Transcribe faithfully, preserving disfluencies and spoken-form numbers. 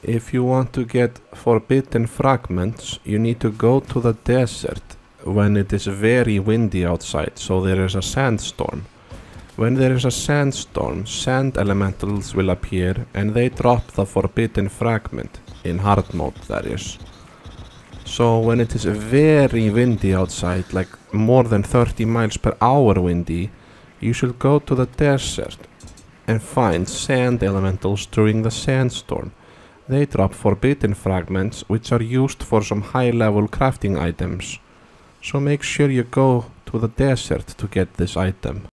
If you want to get forbidden fragments, you need to go to the desert when it is very windy outside, so there is a sandstorm. When there is a sandstorm, sand elementals will appear and they drop the forbidden fragment, in hard mode that is. So when it is very windy outside, like more than thirty miles per hour windy, you should go to the desert and find sand elementals during the sandstorm. They drop forbidden fragments which are used for some high level crafting items. So make sure you go to the desert to get this item.